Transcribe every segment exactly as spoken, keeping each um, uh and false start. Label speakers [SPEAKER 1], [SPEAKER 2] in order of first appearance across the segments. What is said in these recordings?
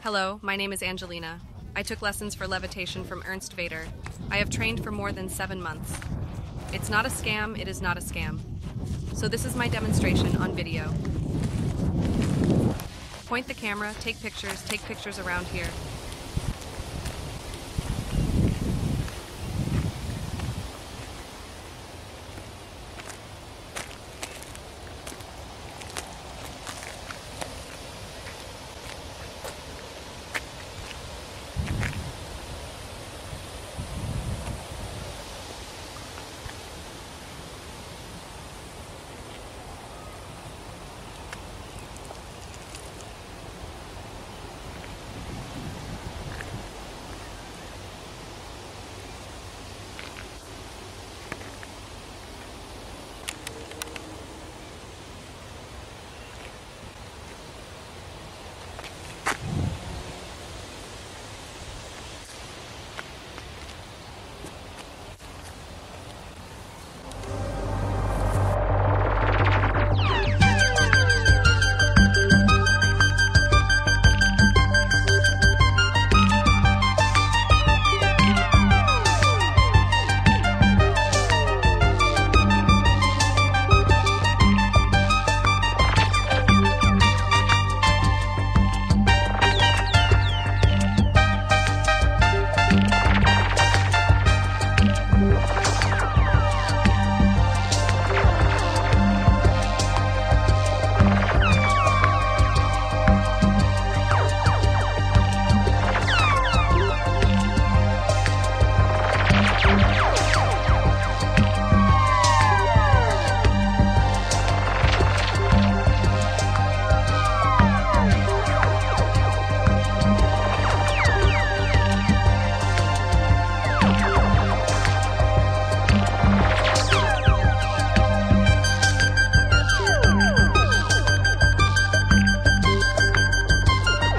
[SPEAKER 1] Hello, my name is Angelina. I took lessons for levitation from Ernst Veter. I have trained for more than seven months. It's not a scam, it is not a scam. So this is my demonstration on video. Point the camera, take pictures, take pictures around here.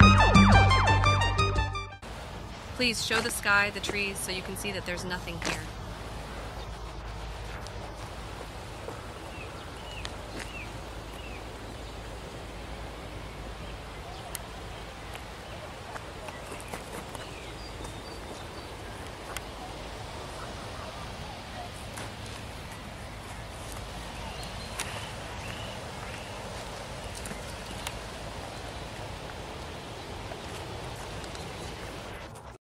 [SPEAKER 1] Please show the sky, the trees, so you can see that there's nothing here.